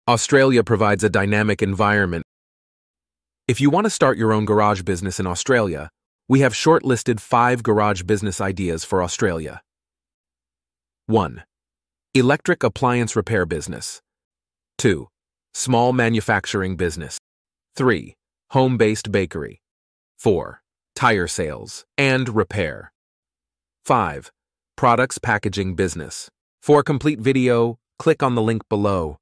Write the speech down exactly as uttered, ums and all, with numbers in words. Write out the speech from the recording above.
Australia provides a dynamic environment. If you want to start your own garage business in Australia, we have shortlisted five garage business ideas for Australia. one. Electric appliance repair business. two. Small manufacturing business. three. Home-based bakery. four. Tire sales and repair. five. Products packaging business. For a complete video, click on the link below.